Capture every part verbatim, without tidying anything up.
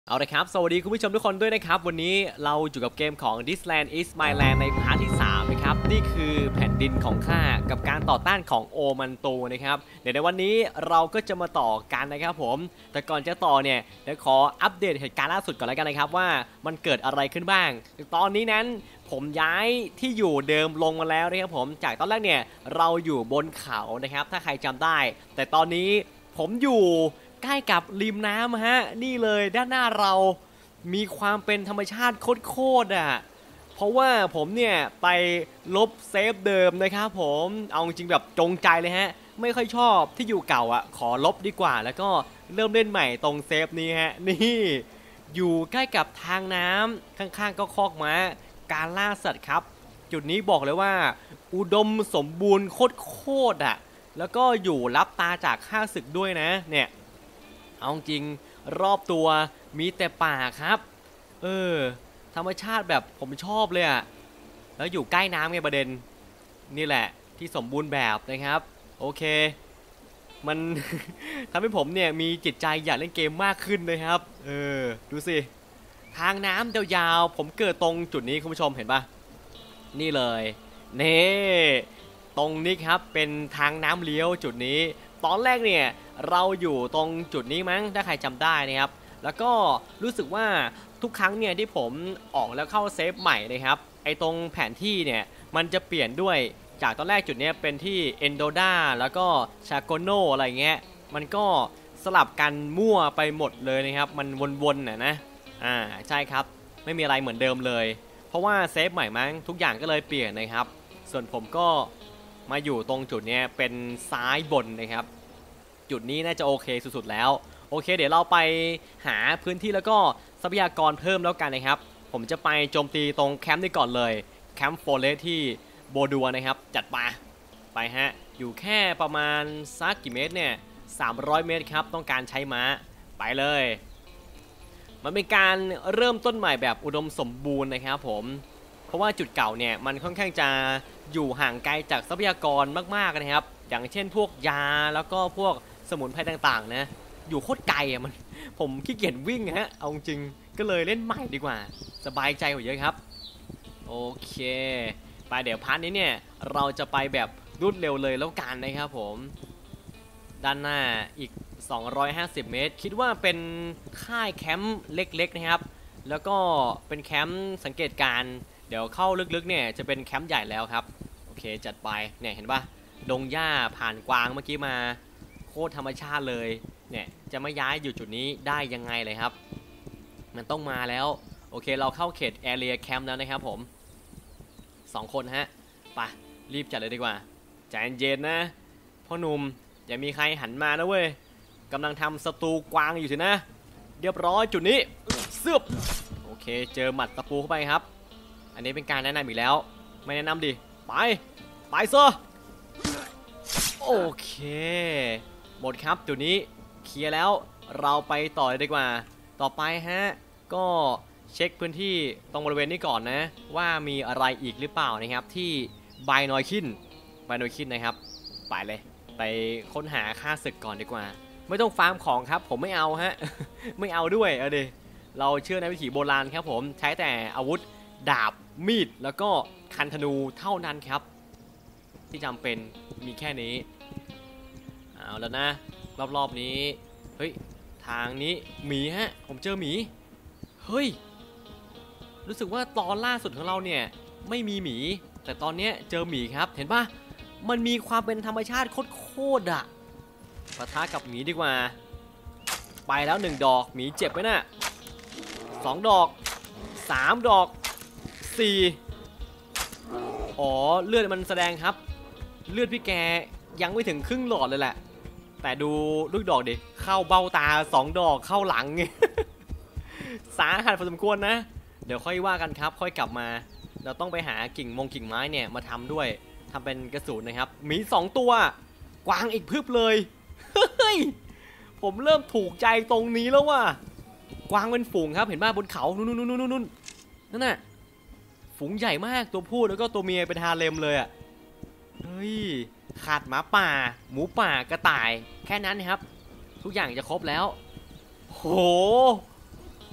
เอาละครับสวัสดีคุณผู้ชมทุกคนด้วยนะครับวันนี้เราอยู่กับเกมของ This Land is My Land ในพาร์ทที่สามนะครับนี่คือแผ่นดินของข้ากับการต่อต้านของโอมันโตนะครับเดี๋ยวในวันนี้เราก็จะมาต่อกันนะครับผมแต่ก่อนจะต่อเนี่ยเดี๋ยวขออัปเดตเหตุการณ์ล่าสุดก่อนแล้วกันนะครับว่ามันเกิดอะไรขึ้นบ้างตอนนี้นั้นผมย้ายที่อยู่เดิมลงมาแล้วนะครับผมจากตอนแรกเนี่ยเราอยู่บนเขานะครับถ้าใครจำได้แต่ตอนนี้ผมอยู่ใกล้กับริมน้ำฮะนี่เลยด้านหน้าเรามีความเป็นธรรมชาติโคตรๆอ่ะเพราะว่าผมเนี่ยไปลบเซฟเดิมนะครับผมเอาจริงแบบจงใจเลยฮะไม่ค่อยชอบที่อยู่เก่าอ่ะขอลบดีกว่าแล้วก็เริ่มเล่นใหม่ตรงเซฟนี้ฮะนี่อยู่ใกล้กับทางน้ำข้างๆก็คอกม้าการล่าสัตว์ครับจุดนี้บอกเลยว่าอุดมสมบูรณ์โคตรๆอ่ะแล้วก็อยู่รับตาจากข้าศึกด้วยนะเนี่ยเอาจริงรอบตัวมีแต่ป่าครับเออธรรมชาติแบบผมชอบเลยอะแล้วอยู่ใกล้น้ำไงประเด็นนี่แหละที่สมบูรณ์แบบนะครับโอเคมัน ทำให้ผมเนี่ยมีจิตใจอยากเล่นเกมมากขึ้นนะครับเออดูสิทางน้ำยาวๆผมเกิดตรงจุดนี้คุณผู้ชมเห็นปะนี่เลยเน่ตรงนี้ครับเป็นทางน้ำเลี้ยวจุดนี้ตอนแรกเนี่ยเราอยู่ตรงจุดนี้มั้งถ้าใครจำได้นะครับแล้วก็รู้สึกว่าทุกครั้งเนี่ยที่ผมออกแล้วเข้าเซฟใหม่นะครับไอตรงแผนที่เนี่ยมันจะเปลี่ยนด้วยจากตอนแรกจุดนี้เป็นที่เอนโดดาแล้วก็ชาโกโนอะไรเงี้ยมันก็สลับกันมั่วไปหมดเลยนะครับมันวนๆน่ะนะอ่าใช่ครับไม่มีอะไรเหมือนเดิมเลยเพราะว่าเซฟใหม่มั้งทุกอย่างก็เลยเปลี่ยนนะครับส่วนผมก็มาอยู่ตรงจุดนี้เป็นซ้ายบนนะครับจุดนี้น่าจะโอเคสุดๆแล้วโอเคเดี๋ยวเราไปหาพื้นที่แล้วก็ทรัพยากรเพิ่มแล้วกันนะครับผมจะไปโจมตีตรงแคมป์นี้ก่อนเลยแคมป์โฟเรสที่โบดัวนะครับจัดมาไปฮะอยู่แค่ประมาณสักกี่เมตรเนี่ยสามร้อยเมตรครับต้องการใช้ม้าไปเลยมันเป็นการเริ่มต้นใหม่แบบอุดมสมบูรณ์นะครับผมเพราะว่าจุดเก่าเนี่ยมันค่อนข้างจะอยู่ห่างไกลจากทรัพยากรมากๆนะครับอย่างเช่นพวกยาแล้วก็พวกสมุนไพรต่างๆนะอยู่โคตรไกลอ่ะมันผมขี้เกียจวิ่งฮะเอาจริงก็เลยเล่นใหม่ดีกว่าสบายใจกว่าเยอะครับโอเคไปเดี๋ยวพาร์ทนี้เนี่ยเราจะไปแบบรวดเร็วเลยแล้วกันนะครับผมด้านหน้าอีกสองร้อยห้าสิบเมตรคิดว่าเป็นค่ายแคมป์เล็กๆนะครับแล้วก็เป็นแคมป์สังเกตการเดี๋ยวเข้าลึกๆเนี่ยจะเป็นแคมป์ใหญ่แล้วครับโอเคจัดไปเนี่ยเห็นปะดงหญ้าผ่านกวางเมื่อกี้มาโคตรธรรมชาติเลยเนี่ยจะไม่ย้ายอยู่จุดนี้ได้ยังไงเลยครับมันต้องมาแล้วโอเคเราเข้าเขตแอเรียแคมป์แล้วนะครับผมสองคนฮะไปรีบจัดเลยดีกว่าใจเย็นนะพ่อหนุ่มอย่ามีใครหันมานะเว้ยกำลังทำสตูกวางอยู่สินะเรียบร้อยจุดนี้เสือบโอเคเจอหมัดตะปูเข้าไปครับอันนี้เป็นการแนะนำอีกแล้วไม่แนะนำดิไปไปเซอร์โอเคหมดครับจุดนี้เคลียร์แล้วเราไปต่อเลยดีกว่าต่อไปฮะก็เช็คพื้นที่ตรงบริเวณนี้ก่อนนะว่ามีอะไรอีกหรือเปล่านะครับที่ไบนอยคินไบนอยคินนะครับไปเลยไปค้นหาค่าศึกก่อนดีกว่าไม่ต้องฟาร์มของครับผมไม่เอาฮะ ไม่เอาด้วยเอาดิเราเชื่อในวิถีโบราณครับผมใช้แต่อาวุธดาบมีดแล้วก็คันธนูเท่านั้นครับที่จำเป็นมีแค่นี้เอาแล้วนะรอบๆนี้เฮ้ยทางนี้หมีฮะผมเจอหมีเฮ้ยรู้สึกว่าตอนล่าสุดของเราเนี่ยไม่มีหมีแต่ตอนนี้เจอหมีครับเห็นปะมันมีความเป็นธรรมชาติโคตรๆอะปะทะกับหมีดีกว่าไปแล้วหนึ่งดอกหมีเจ็บไหมน่ะสองดอกสามดอกสี่อ๋อเลือดมันแสดงครับเลือดพี่แกยังไม่ถึงครึ่งหลอดเลยแหละแต่ดูลูกดอกดิเข้าเบ้าตาสองดอกเข้าหลัง สาหัสพอสมควรนะเดี๋ยวค่อยว่ากันครับค่อยกลับมาเราต้องไปหากิ่งมงกิ่งไม้เนี่ยมาทำด้วยทำเป็นกระสุนนะครับมีสองตัวกวางอีกพึบเลยเฮ้ยผมเริ่มถูกใจตรงนี้แล้วว่ะกวางเป็นฝูงครับเห็นป่ะบนเขานู่นนู่นนู่นนู่นนั่นน่ะฝูงใหญ่มากตัวผู้แล้วก็ตัวเมียเป็นฮาเลมเลยอ่ะเฮ้ยขาดหมาป่าหมูป่ากระต่ายแค่นั้นนะครับทุกอย่างจะครบแล้วโห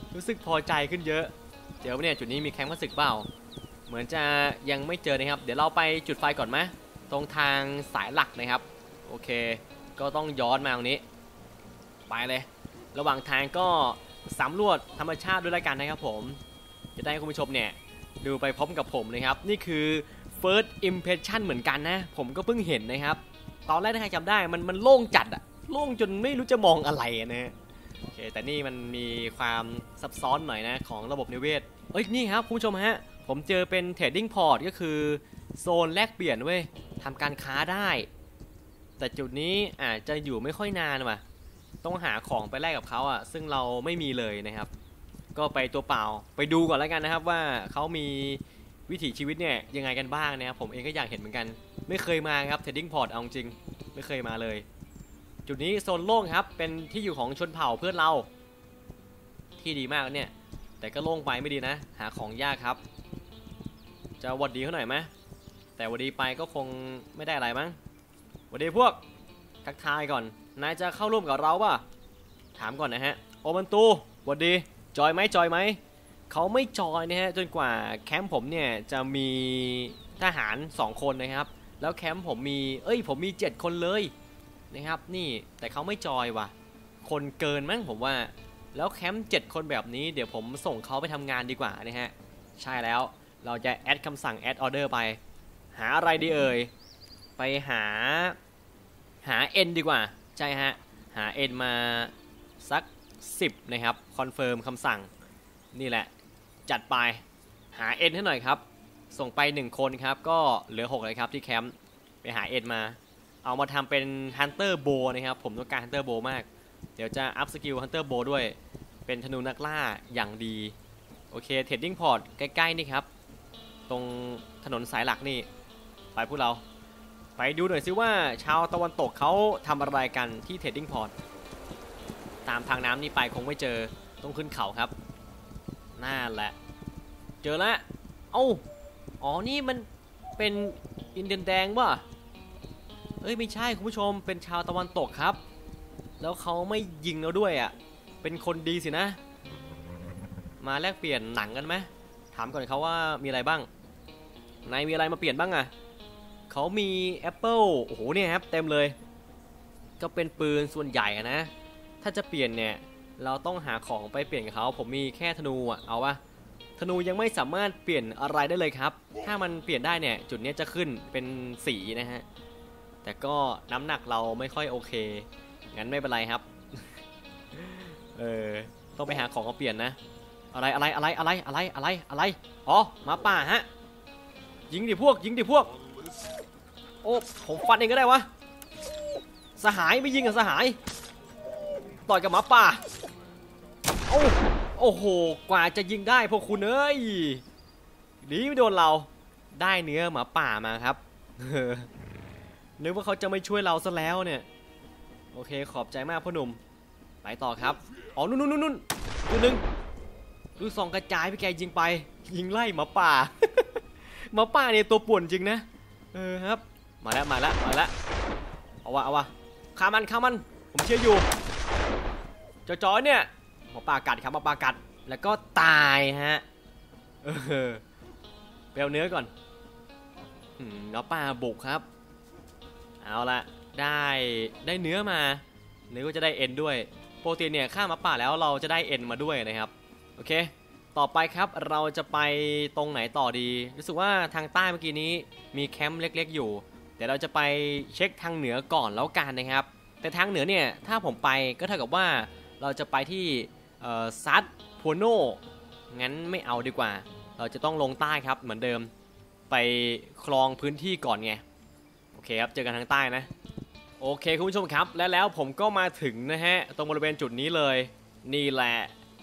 รู้สึกพอใจขึ้นเยอะเดี๋ยวเนี่ยจุดนี้มีแคมป์ข้าศึกเปล่าเหมือนจะยังไม่เจอนะครับเดี๋ยวเราไปจุดไฟก่อนไหมตรงทางสายหลักนะครับโอเคก็ต้องย้อนมาตรงนี้ไปเลยระหว่างทางก็สำรวจธรรมชาติด้วยละกันนะครับผมจะได้คุณผู้ชมเนี่ยดูไปพร้อมกับผมนะครับนี่คือ first impression เหมือนกันนะผมก็เพิ่งเห็นนะครับตอนแรกถ้าใครจำได้มันมันโล่งจัดอะโล่งจนไม่รู้จะมองอะไรนะฮะโอเคแต่นี่มันมีความซับซ้อนหน่อยนะของระบบนิเวศเอ้ยนี่ครับคุณผู้ชมฮะผมเจอเป็น trading port ก็คือโซนแลกเปลี่ยนเว้ยทำการค้าได้แต่จุดนี้อาจจะอยู่ไม่ค่อยนานว่ะต้องหาของไปแลกกับเขาอ่ะซึ่งเราไม่มีเลยนะครับก็ไปตัวเปล่าไปดูก่อนแล้วกันนะครับว่าเขามีวิถีชีวิตเนี่ยยังไงกันบ้างนะครับผมเองก็อยากเห็นเหมือนกันไม่เคยมาครับ trading port เอาจริงไม่เคยมาเลยจุดนี้โซนโล่งครับเป็นที่อยู่ของชนเผ่าเพื่อนเราที่ดีมากเนี่ยแต่ก็โล่งไปไม่ดีนะหาของยากครับจะวัดดีเขาหน่อยไหมแต่วัดดีไปก็คงไม่ได้อะไรมั้งวัดดีพวกทักทายก่อนนายจะเข้าร่วมกับเราป่ะถามก่อนนะฮะโอมันตูวัดดีจอยไหมจอยไหมเขาไม่จอยนะฮะจนกว่าแคมป์ผมเนี่ยจะมีทหารสองคนนะครับแล้วแคมป์ผมมีเอ้ยผมมีเจ็ดคนเลยนะครับนี่แต่เขาไม่จอยว่ะคนเกินมั้งผมว่าแล้วแคมป์เจ็ดคนแบบนี้เดี๋ยวผมส่งเขาไปทำงานดีกว่านะฮะใช่แล้วเราจะแอดคำสั่งแอดออเดอร์ไปหาอะไรดีเอ่ยไปหาหา N ดีกว่าใช่ฮะหา N มาสักสิบนะครับคอนเฟิร์มคำสั่งนี่แหละจัดไปหา N ให้หน่อยครับส่งไปหนึ่งคนครับก็เหลือหกเลยครับที่แคมป์ไปหา N มาเอามาทำเป็น Hunter Bow นะครับผมต้องการ Hunter Bow มากเดี๋ยวจะอัพสกิล Hunter Bow ด้วยเป็นธนูนักล่าอย่างดีโอเค Trading Port ใกล้ๆนี่ครับตรงถนนสายหลักนี่ไปพวกเราไปดูหน่อยซิว่าชาวตะวันตกเขาทำอะไรกันที่ Trading Port ตามทางน้ำนี่ไปคงไม่เจอต้องขึ้นเขาครับน่าแหละเจอแล้วเอ้าอ๋อนี่มันเป็นอินเดียนแดงป่ะเอ้ยไม่ใช่คุณผู้ชมเป็นชาวตะวันตกครับแล้วเขาไม่ยิงเราด้วยอ่ะเป็นคนดีสินะมาแลกเปลี่ยนหนังกันไหมถามก่อนเขาว่ามีอะไรบ้างนายมีอะไรมาเปลี่ยนบ้างอ่ะเขามีแอปเปิลโอ้โหเนี่ยครับเต็มเลยก็เป็นปืนส่วนใหญ่นะถ้าจะเปลี่ยนเนี่ยเราต้องหาของไปเปลี่ยนกับเขาผมมีแค่ธนูอ่ะเอาวะธนูยังไม่สามารถเปลี่ยนอะไรได้เลยครับถ้ามันเปลี่ยนได้เนี่ยจุดนี้จะขึ้นเป็นสีนะฮะแต่ก็น้ำหนักเราไม่ค่อยโอเคงั้นไม่เป็นไรครับเออต้องไปหาของมาเปลี่ยนนะอะไรอะไรอะไรอะไรอะไรอะไรอะไรอ๋อมาป่าฮะยิงดิพวกยิงดิพวกโอ้ผมฟันเองก็ได้วะสหายไม่ยิงกับสหายต่อยกับหมาป่าโอ้โอ้โหกว่าจะยิงได้พวกคุณเอ้ยดีไม่โดนเราได้เนื้อหมาป่ามาครับนึกว่าเขาจะไม่ช่วยเราซะแล้วเนี่ยโอเคขอบใจมากพ่อหนุ่มไปต่อครับอ๋อนู่นนู่นนู่นตัวหนึ่งดูซองกระจายพี่แกยิงไปยิงไล่หมาป่าหมาป่าเนี่ยตัวป่วนจริงนะเออครับมาแล้วมาแล้วมาแล้วเอาวะเอาวะฆ่ามันฆ่ามันผมเชื่ออยู่จอจอยเนี่ยหมาป่ากัดครับหมาป่ากัดแล้วก็ตายฮะเออไปเอาเนื้อก่อนหมาป่าบุกครับเอาละได้ได้เนื้อมาเนื้อก็จะได้เอ็นด้วยโปรตีนเนี่ยฆ่าหมาป่าแล้วเราจะได้เอ็นมาด้วยนะครับโอเคต่อไปครับเราจะไปตรงไหนต่อดีรู้สึกว่าทางใต้เมื่อกี้นี้มีแคมป์เล็กๆอยู่เดี๋ยวเราจะไปเช็คทางเหนือก่อนแล้วกันนะครับแต่ทางเหนือเนี่ยถ้าผมไปก็เท่ากับว่าเราจะไปที่ซัดโพโนงั้นไม่เอาดีกว่าเราจะต้องลงใต้ครับเหมือนเดิมไปครองพื้นที่ก่อนไงโอเคครับเจอกันทางใต้นะโอเคคุณผู้ชมครับและแล้วผมก็มาถึงนะฮะตรงบริเวณจุดนี้เลยนี่แหละ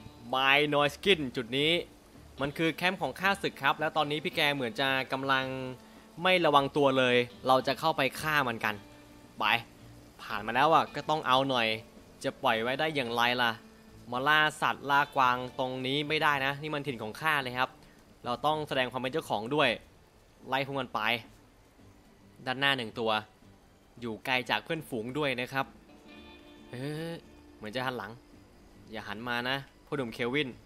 My Noise Skin จุดนี้มันคือแคมป์ของข้าศึกครับแล้วตอนนี้พี่แกเหมือนจะกำลังไม่ระวังตัวเลยเราจะเข้าไปฆ่ามันกันไปผ่านมาแล้วอ่ะก็ต้องเอาหน่อยจะปล่อยไว้ได้อย่างไรล่ะมาล่าสัตว์ล่ากวางตรงนี้ไม่ได้นะนี่มันถิ่นของข้าเลยครับเราต้องแสดงความเป็นเจ้าของด้วยไล่พวกมันไปด้านหน้าหนึ่งตัวอยู่ไกลจากเพื่อนฝูงด้วยนะครับเฮ้ยเหมือนจะหันหลังอย่าหันมานะพ่อหนุ่มเคลวิน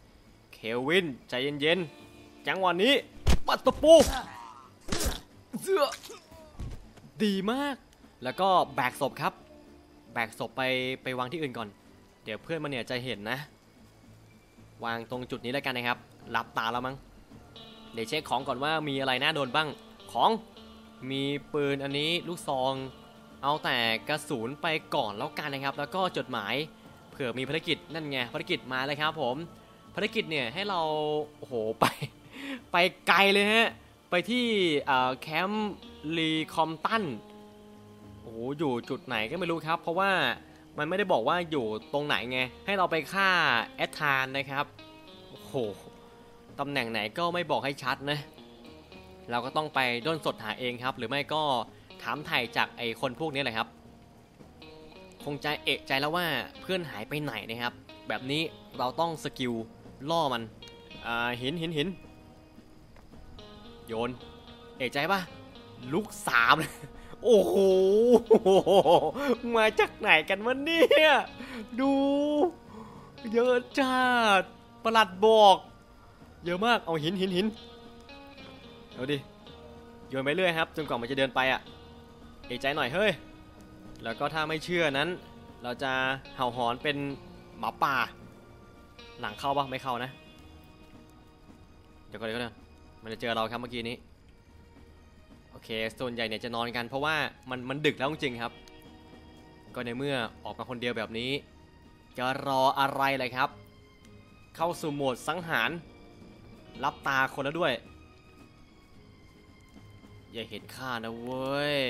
เควินใจเย็นๆจังหวะนี้ปัดตะปูเสื้อดีมากแล้วก็แบกศพครับแบกศพไปไปวางที่อื่นก่อนเดี๋ยวเพื่อนมันเนี่ยจะเห็นนะวางตรงจุดนี้แล้วกันนะครับหลับตาแล้วมั้งเดี๋ยวเช็คของก่อนว่ามีอะไรน่าโดนบ้างของมีปืนอันนี้ลูกซองเอาแต่กระสุนไปก่อนแล้วกันนะครับแล้วก็จดหมายเผื่อมีภารกิจนั่นไงภารกิจมาเลยครับผมภารกิจเนี่ยให้เราโอ้โหไปไปไกลเลยฮะไปที่แคมป์ลีคอมตันโอ้โหอยู่จุดไหนก็ไม่รู้ครับเพราะว่ามันไม่ได้บอกว่าอยู่ตรงไหนไงให้เราไปฆ่าแอดทานนะครับโอ้โหตำแหน่งไหนก็ไม่บอกให้ชัดนะเราก็ต้องไปด้นสดหาเองครับหรือไม่ก็ถามไถ่จากไอ้คนพวกนี้แหละครับคงจะเอะใจแล้วว่าเพื่อนหายไปไหนนะครับแบบนี้เราต้องสกิลล่อมันอ่าหินหินหินโยนเอะใจป่ะลูกสามโอ้โหมาจากไหนกันวะเนี่ยดูเยอะจัดประหลัดบอกเยอะมากเอาหินหินหินเอาดิโยนไปเรื่อยครับจนกว่ามันจะเดินไปอ่ะเอะใจหน่อยเฮ้ยแล้วก็ถ้าไม่เชื่อนั้นเราจะเห่าหอนเป็นหมาป่าหลังเข้าปะไม่เข้านะเดี๋ยวก่อนเดี๋ยวก่อนมันจะเจอเราครับเมื่อกี้นี้โอเคส่วนใหญ่เนี่ยจะนอนกันเพราะว่ามันมันดึกแล้วจริงๆครับก็ในเมื่อออกมาคนเดียวแบบนี้จะรออะไรเลยครับเข้าสู่โหมดสังหารรับตาคนแล้วด้วยอย่าเห็นข้านะเว้ย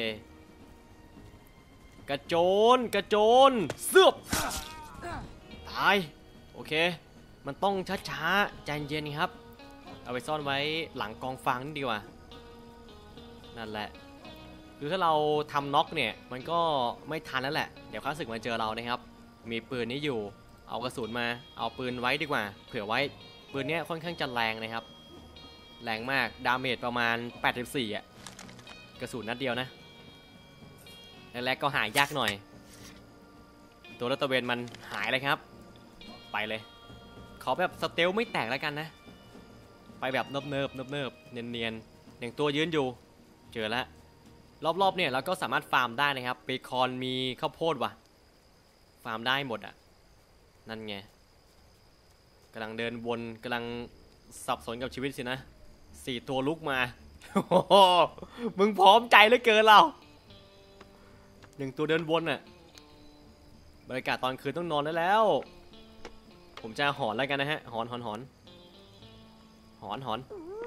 กระโจนกระโจนเสือบตายโอเคมันต้องช้าๆใจเย็นๆครับเอาไปซ่อนไว้หลังกองฟางนี่ดีกว่านั่นแหละคือถ้าเราทำน็อกเนี่ยมันก็ไม่ทันแล้วแหละเดี๋ยวข้าศึกมาเจอเรานะครับมีปืนนี้อยู่เอากระสุนมาเอาปืนไว้ดีกว่าเผื่อไว้ปืนนี้ค่อนข้างจะแรงนะครับแรงมากดาเมจประมาณแปดสิบสี่อ่ะกระสุนนัดเดียวนะแรกๆก็หายยากหน่อยตัวรัตเวนมันหายเลยครับไปเลยขอแบบสเตลไม่แตกแล้วกันนะไปแบบเนิบเนิบเนิบเนิบเนียนเนียนอย่างตัวยืนอยู่เจอแล้วรอบๆเนี่ยเราก็สามารถฟาร์มได้นะครับเบคอนมีข้าวโพดว่ะฟาร์มได้หมดอ่ะนั่นไงกำลังเดินวนกำลังสับสนกับชีวิตสินะสี่ตัวลุกมาโอ้โหมึงพร้อมใจเหลือเกินเราหนึ่งตัวเดินวนอ่ะบรรยากาศตอนคืนต้องนอนได้แล้วผมจะหอนแล้วกันนะฮะหอนหอนหอนหอนหอน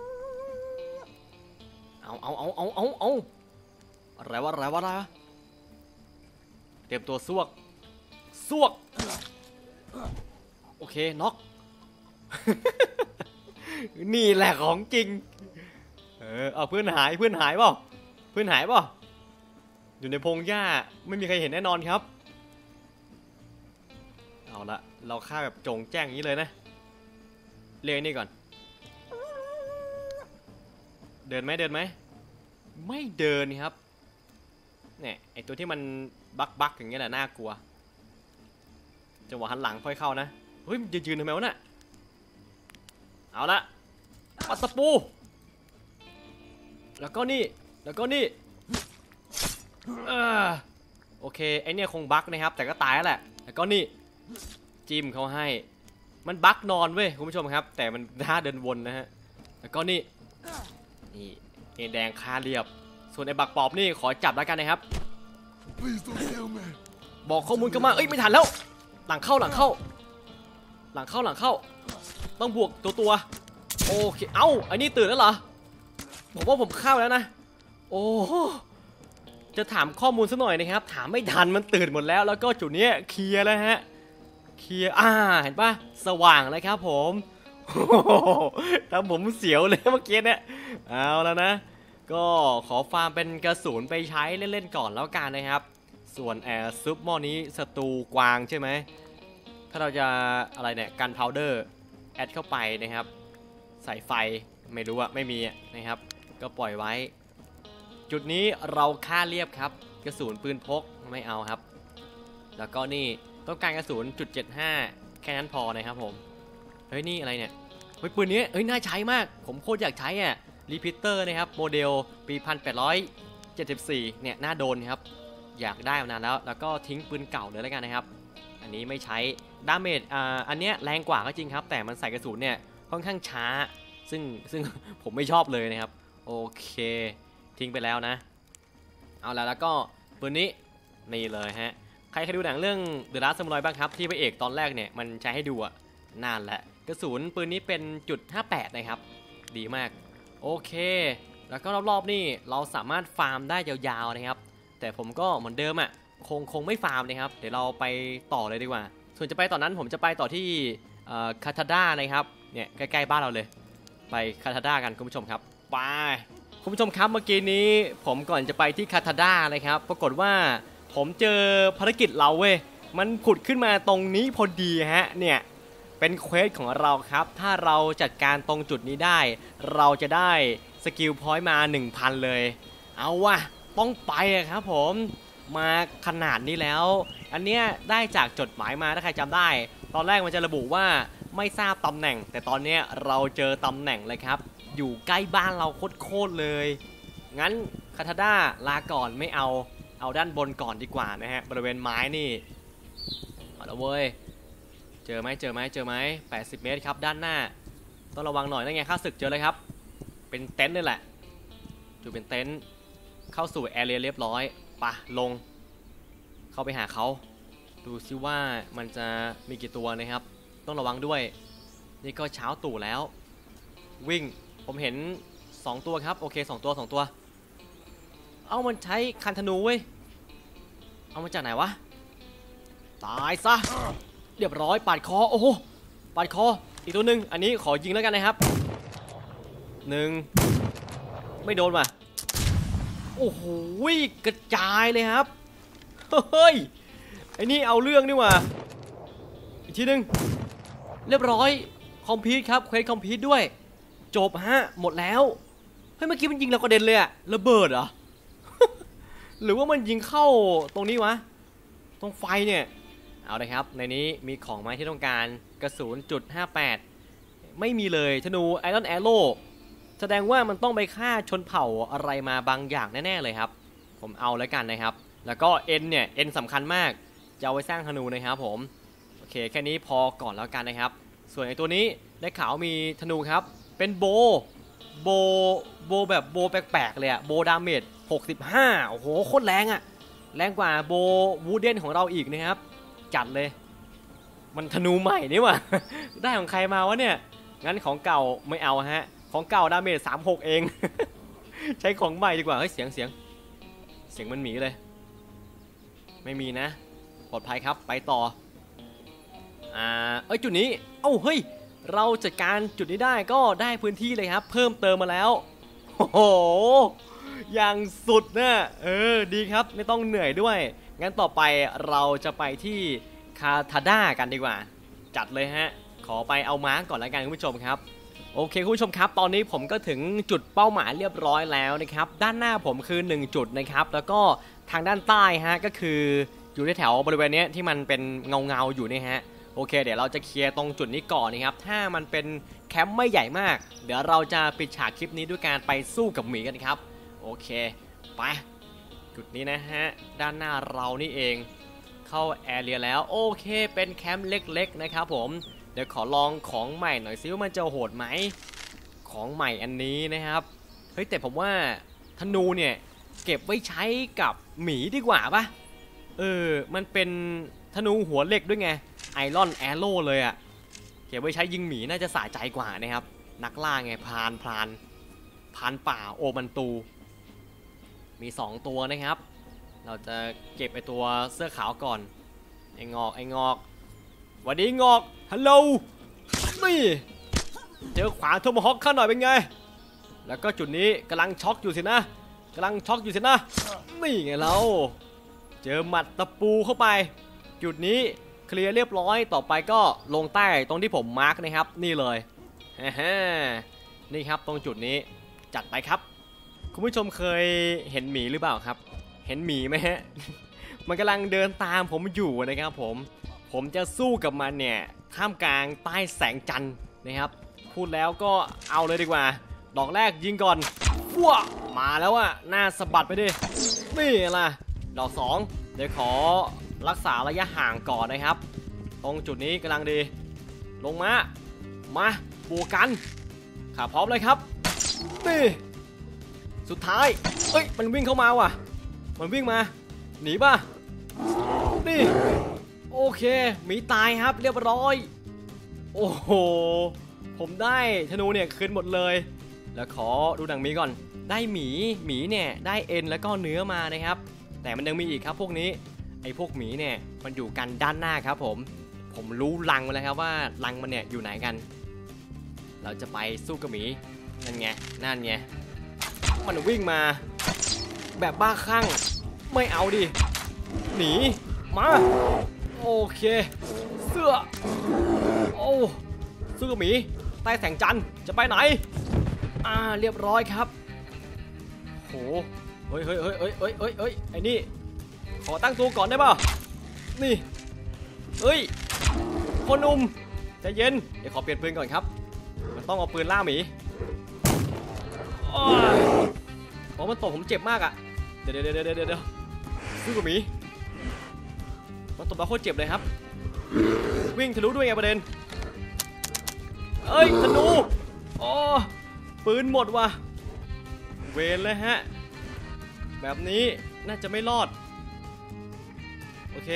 เอาเอาเอาเอาเอาเอาอะไรวะอะไรวะอะไรเตรียมตัวซวกซวกโอเคน็อกนี่แหละของจริงเออเอาเพื่อนหายเพื่อนหายเปล่าเพื่อนหายเปล่าอยู่ในพงหญ้าไม่มีใครเห็นแน่นอนครับเอาละเราฆ่าแบบโจงแจ้งอย่างนี้เลยนะเรียกนี่ก่อนเดินไหมเดินไหมไม่เดินครับเนี่ยไอตัวที่มันบักบักอย่างเงี้ยแหละน่ากลัวจังหวะหันหลังค่อยเข้านะเฮ้ยจะยืนทำไมวะน่ะเอาละปัดตะปูแล้วก็นี่แล้วก็นี่เออโอเคไอเนี่ยคงบักนะครับแต่ก็ตายแล้วแหละแล้วก็นี่จิ้มเขาให้มันบักนอนเว้ยคุณผู้ชมครับแต่มันท่าเดินวนนะฮะแล้วก็นี่นี่เอแดงคาเรียบส่วนไอ้บักปอบนี่ขอจับแล้วกันนะครับบอกข้อมูลกันมาเอ้ยไม่ทันแล้วหลังเข้าหลังเข้าหลังเข้าหลังเข้าต้องบวกตัวตัวโอเคเอ้าอันนี้ตื่นแล้วเหรอผมว่าผมเข้าแล้วนะโอ้จะถามข้อมูลสักหน่อยนะครับถามไม่ทันมันตื่นหมดแล้วแล้วก็จุดนี้เคลียร์แล้วฮะเคลียร์อ่าเห็นปะสว่างเลยครับผมแต่ผมเสียวเลยเมื่อกี้เนี่ยเอาแล้วนะก็ขอฟาร์มเป็นกระสุนไปใช้เล่นๆก่อนแล้วกันนะครับส่วนแอร์ซุปหม้อนี้ศัตรูกวางใช่ไหมถ้าเราจะอะไรเนี่ยกันพาวเดอร์แอดเข้าไปนะครับใส่ไฟไม่รู้อะไม่มีนะครับก็ปล่อยไว้จุดนี้เราฆ่าเรียบครับกระสุนปืนพกไม่เอาครับแล้วก็นี่ต้องการกระสุนจุดเจ็ดห้าแค่นั้นพอนะครับผมเฮ้ยนี่อะไรเนี่ยฮ้ยปืนนี้เฮ้ยน่าใช้มากผมโคตรอยากใช้อ่ะรีพิเตอร์นะครับโมเดลปีหนึ่งพันแปดร้อยเจ็ดสิบสี่เนี่ยน่าโดนครับอยากได้มานานแล้วแล้วก็ทิ้งปืนเก่าเลยแล้วกันนะครับอันนี้ไม่ใช้ดาเมจอ่าอันเนี้ยแรงกว่าก็จริงครับแต่มันใส่กระสุนเนี่ยค่อนข้างช้าซึ่งซึ่ง ผมไม่ชอบเลยนะครับโอเคทิ้งไปแล้วนะเอาแล้วแล้วก็ปืนนี้นี่เลยฮะใครเคยดูหนังเรื่อง The Last Samurai บ้างครับที่พระเอกตอนแรกเนี่ยมันใช้ให้ดูอะนานแล้วกระสุนปืนนี้เป็นจุดห้าแปดนะครับดีมากโอเคแล้วก็รอบๆนี่เราสามารถฟาร์มได้ยาวๆนะครับแต่ผมก็เหมือนเดิมอะคงคงไม่ฟาร์มนะครับเดี๋ยวเราไปต่อเลยดีกว่าส่วนจะไปตอนนั้นผมจะไปต่อที่คาทาด้านะครับเนี่ยใกล้ๆบ้านเราเลยไปคาทาด้ากันคุณผู้ชมครับไปคุณผู้ชมครับเมื่อกี้นี้ผมก่อนจะไปที่คาทาด้าเลยครับปรากฏว่าผมเจอภารกิจเราเว้ยมันผุดขึ้นมาตรงนี้พอดีฮะเนี่ยเป็นเควสของเราครับถ้าเราจัดการตรงจุดนี้ได้เราจะได้สกิลพอยต์มา หนึ่งพัน เลยเอาวะต้องไปครับผมมาขนาดนี้แล้วอันเนี้ยได้จากจดหมายมาถ้าใครจำได้ตอนแรกมันจะระบุว่าไม่ทราบตำแหน่งแต่ตอนนี้เราเจอตำแหน่งเลยครับอยู่ใกล้บ้านเราโคตรเลยงั้นคาทาด้าลาก่อนไม่เอาเอาด้านบนก่อนดีกว่านะฮะบริเวณไม้นี่เอาละเว้ยเจอไหมเจอไหมเจอไหมแปดสิบเมตรครับด้านหน้าต้องระวังหน่อยนั่นไงข้าศึกเจอเลยครับเป็นเต็นท์นี่แหละจูเป็นเต็นท์เข้าสู่แอเรียเรียบร้อยปะลงเข้าไปหาเขาดูซิว่ามันจะมีกี่ตัวนะครับต้องระวังด้วยนี่ก็เช้าตู่แล้ววิ่งผมเห็นสองตัวครับโอเคสองตัวสองตัวเอามันใช้คันธนูเว้ยเอามาจากไหนวะตายซะเรียบร้อยปาดคอโอ้โหปาดคออีกตัวหนึ่งอันนี้ขอยิงแล้วกันนะครับหนึ่งไม่โดนว่ะโอ้โหกระจายเลยครับเฮ้ยไอ้นี่เอาเรื่องนี่ว่ะอีกทีหนึ่งเรียบร้อยคอมพิวต์ครับเควสคอมพิวต์ด้วยจบฮะหมดแล้วเฮ้ยเมื่อกี้มันยิงเรากระเด็นเลยอะระเบิดเหรอ หรือว่ามันยิงเข้าตรงนี้วะตรงไฟเนี่ยเอาเลยครับในนี้มีของไม้ที่ต้องการกระสุนจุดห้าแปดไม่มีเลยธนูไอรอนแอโร่แสดงว่ามันต้องไปฆ่าชนเผ่าอะไรมาบางอย่างแน่ๆเลยครับผมเอาแล้วกันนะครับแล้วก็เอ็นเนี่ยเอ็นสำคัญมากจะเอาไว้สร้างธนูนะครับผมโอเคแค่นี้พอก่อนแล้วกันนะครับส่วนไอตัวนี้ได้ข่าวมีธนูครับเป็นโบโบโบแบบโบแปลกๆเลยอะโบดาเมจหกสิบห้าโอ้โหโคตรแรงอะแรงกว่าโบวูเดนของเราอีกนะครับจัดเลยมันธนูใหม่นี่ว่ะ ได้ของใครมาวะเนี่ยงั้นของเก่าไม่เอาฮะของเก่าดาเมจสามสิบหกเอง ใช้ของใหม่ดีกว่าเฮ้ยเสียงเสียงเสียงมันหมีเลยไม่มีนะปลอดภัยครับไปต่ออ่าเอ้ยจุดนี้เอ้าเฮ้ยเราจัดการจุดนี้ได้ก็ได้พื้นที่เลยครับเพิ่มเติมมาแล้วโอ้โหอย่างสุดนะเออดีครับไม่ต้องเหนื่อยด้วยงั้นต่อไปเราจะไปที่คาทาด้ากันดีกว่าจัดเลยฮะขอไปเอาม้าก่อนแล้วกันคุณผู้ชมครับโอเคคุณผู้ชมครับตอนนี้ผมก็ถึงจุดเป้าหมายเรียบร้อยแล้วนะครับด้านหน้าผมคือหนึ่งจุดนะครับแล้วก็ทางด้านใต้ฮะก็คืออยู่ในแถวบริเวณนี้ที่มันเป็นเงาเงาอยู่นี่ฮะโอเคเดี๋ยวเราจะเคลียร์ตรงจุดนี้ก่อนนะครับถ้ามันเป็นแคมป์ไม่ใหญ่มากเดี๋ยวเราจะปิดฉากคลิปนี้ด้วยการไปสู้กับหมีกันครับโอเคไปจุดนี้นะฮะด้านหน้าเรานี่เองเข้าแอเรียแล้วโอเคเป็นแคมป์เล็กๆนะครับผมเดี๋ยวขอลองของใหม่หน่อยซิว่ามันจะโหดไหมของใหม่อันนี้นะครับเฮ้ยแต่ผมว่าธนูเนี่ยเก็บไว้ใช้กับหมีดีกว่าปะเออมันเป็นธนูหัวเหล็กด้วยไงไอรอนแอโร่เลยอะเก็บไว้ใช้ยิงหมีน่าจะสะใจกว่านะครับนักล่าไงพรานพรานพรานป่าโอมันตูมีสองตัวนะครับเราจะเก็บไอตัวเสื้อขาวก่อนไองอกไองอกวันนี้งอกฮัลโหลนี่เจอขวาโทมฮอคข้าหน่อยเป็นไงแล้วก็จุดนี้กำลังช็อกอยู่สินะกำลังช็อกอยู่สินะนี่ไงเราเจอหมัดตะปูเข้าไปจุดนี้เคลียร์เรียบร้อยต่อไปก็ลงใต้ตรงที่ผมมาร์กนะครับนี่เลยฮ่ๆนี่ครับตรงจุดนี้จัดไปครับคุณผู้ชมเคยเห็นหมีหรือเปล่าครับเห็นหมีไหมฮะ มันกำลังเดินตามผมอยู่นะครับผมผมจะสู้กับมันเนี่ยท่ามกลางใต้แสงจันทร์นะครับพูดแล้วก็เอาเลยดีกว่าดอกแรกยิงก่อนฟัวมาแล้วอะหน้าสะบัดไปดินี่ล่ะดอกสองเดี๋ยวขอรักษาระยะห่างก่อนนะครับตรงจุดนี้กำลังดีลงมามาบวกกันขาพร้อมเลยครับนี่สุดท้ายเอ้ยมันวิ่งเข้ามาว่ะมันวิ่งมาหนีป่ะนี่โอเคหมีตายครับเรียบร้อยโอ้โหผมได้ธนูเนี่ยคืนหมดเลยแล้วขอดูหนังหมีก่อนได้หมีหมีเนี่ยได้เอ็นแล้วก็เนื้อมานะครับแต่มันยังมีอีกครับพวกนี้ไอ้พวกหมีเนี่ยมันอยู่กันด้านหน้าครับผมผมรู้รังมาแล้วครับว่ารังมันเนี่ยอยู่ไหนกันเราจะไปสู้กับหมีนั่นไงนั่นไงมันวิ่งมาแบบบ้าคลั่งไม่เอาดิหนีมาโอเคเสื้อโอ้สู้กับหมีใต้แสงจันทร์จะไปไหนอ่าเรียบร้อยครับโหเฮ้ยเฮ้ยเฮ้ยเฮ้ยเฮ้ยเฮ้ยเฮ้ยไอ้นี่ขอตั้งตัวก่อนได้ป่ะนี่เฮ้ยคนหนุ่มใจเย็นเดี๋ยวขอเปลี่ยนปืนก่อนครับมันต้องเอาปืนล่าหมีเพราะมันตบผมเจ็บมากอ่ะเดี๋ยวเดี๋ยวเดี๋ยวเดี๋ยวเดี๋ยวสู้กับหมีมันตบเราโคตรเจ็บเลยครับวิ่งทะลุด้วยไงประเด็นเอ้ยธนูอ๋อปืนหมดว่ะเวรเลยฮะแบบนี้น่าจะไม่รอดโอเค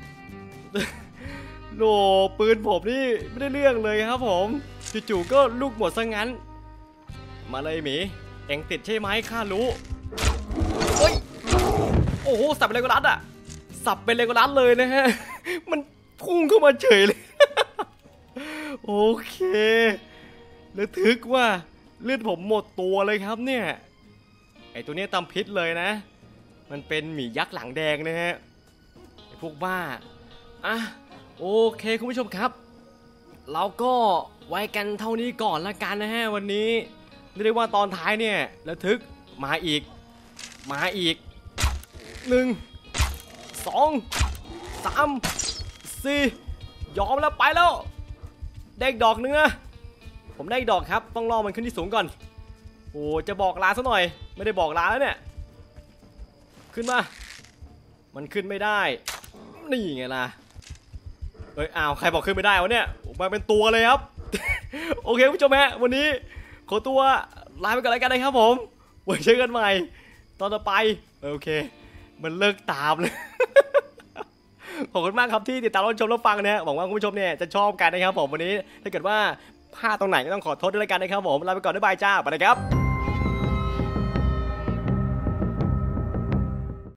โหปืนผมนี่ไม่ได้เรื่องเลยครับผมจู่ๆก็ลูกหมดซะงั้นมาเลยหมีเอ็งติดใช่ไหมข้ารู้เฮ้ยโอ้โหสับเป็นเลโกลัสอะสับเป็นเลโกลัสเลยนะฮะมันพุ่งเข้ามาเฉยเลยโอเคระทึกว่าเลือดผมหมดตัวเลยครับเนี่ยไอตัวนี้ตำพิษเลยนะมันเป็นหมียักษ์หลังแดงนะฮะไอพวกบ้าอ่ะโอเคคุณผู้ชมครับเราก็ไว้กันเท่านี้ก่อนละกันนะฮะวันนี้เรียกได้ว่าตอนท้ายเนี่ยระทึกมาอีกมาอีกหนึ่งสองสามสี่ยอมแล้วไปแล้วได้ดอกนึงนะผมได้ดอกครับต้องรอมันขึ้นที่สูงก่อนโอ้จะบอกลาซะหน่อยไม่ได้บอกลาแล้วเนี่ยขึ้นมามันขึ้นไม่ได้นี่ไงล่ะเอ้ยอ้าวใครบอกขึ้นไม่ได้วะเนี่ยมาเป็นตัวเลยครับ โอเคผู้ชมฮะวันนี้ขอตัวลาไปก่อนแล้วกันนะครับผมไว้เจอกันใหม่ตอนต่อไปโอเคมันเลิกตามเลย ขอบคุณมากครับที่ติดตามรับชมรับฟังนะหวังว่าคุณผู้ชมเนี่ยจะชอบกันนะครับผมวันนี้ถ้าเกิดว่าพลาดตรงไหนก็ต้องขอโทษด้วยกันนะครับผมลาไปก่อนบ๊ายบายจ้าไปเลยครับ